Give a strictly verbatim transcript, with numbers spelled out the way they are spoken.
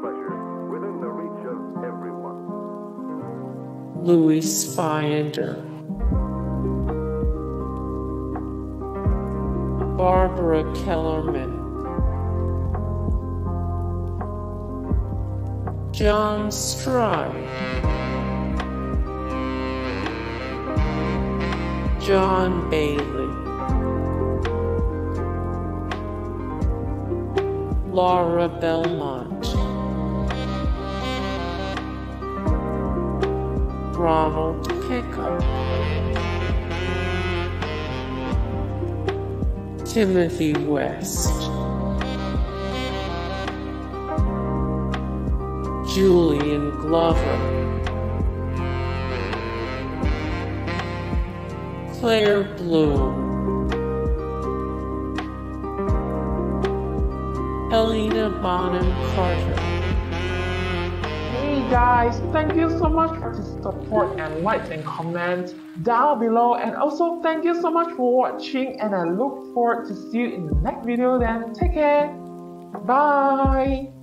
pleasure within the reach of everyone. Louis Spiender, Barbara Kellerman, John Stride, John Bailey, Laura Belmont, Ronald Pickup, Timothy West, Julian Glover, Claire Bloom, Helena Bonham Carter. Hey guys, thank you so much for the support and likes and comments down below, and also thank you so much for watching, and I look forward to see you in the next video. Then take care, bye.